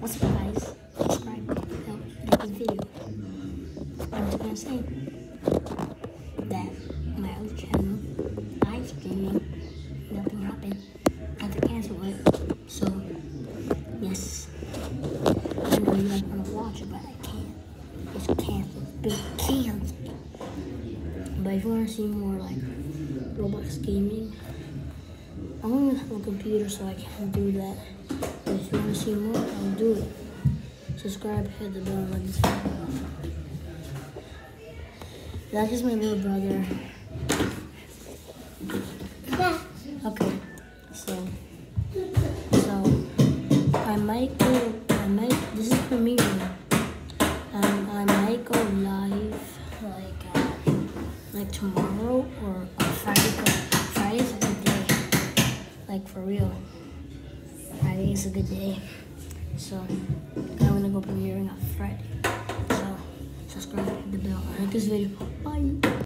What's up, guys? Subscribe, help make this video. I'm just gonna say that my other channel, live streaming, nothing happened. I had to cancel it. So, yes. I know you guys wanna watch it, but I can't. It's canceled. Big canceled. But if you wanna see more like Roblox gaming, I don't even have a computer, so I can't do that. But if you want to see more, I'll do it. Subscribe, hit the bell, and like this video. That's just my little brother. Okay, so this is for me, I might go live like tomorrow or on Friday. Friday's a good day, like for real. Friday is a good day, so I'm gonna go premiering on Friday. So subscribe, hit the bell, like this video. Bye.